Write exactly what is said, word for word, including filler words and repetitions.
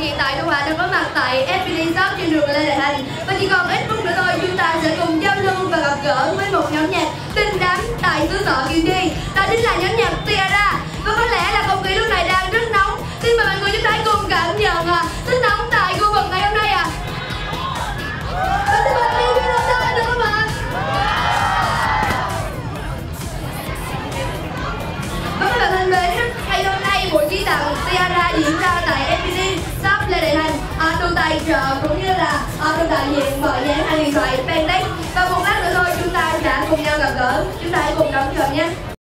hiện tại Thu Hà đang có mặt tại ép pê tê Shop trên đường Lê Đại Hành. Và chỉ còn ít phút nữa thôi chúng ta sẽ cùng giao lưu và gặp gỡ với một nhóm nhạc đình đám tại xứ sở Kiên Giang. Đó chính là nhóm nhạc Tiara. Và có lẽ là không khí lúc này đang rất nóng. Xin mời mọi người chúng ta cùng cảm nhận à, sức nóng tại khu vực ngày hôm nay ạ. À. Và xin mời mọi người chúng ta được không ạ? Và các bạn thân mến, ngày hôm nay buổi ký tặng Tiara diễn ra tại ép pê tê Shop Lê Đại Hành, à, được tài trợ cũng như là à, được đại diện bởi nhãn hàng điện thoại Pentec. Và một lát nữa thôi chúng ta sẽ cùng nhau gặp gỡ, chúng ta hãy cùng đón chờ nhé.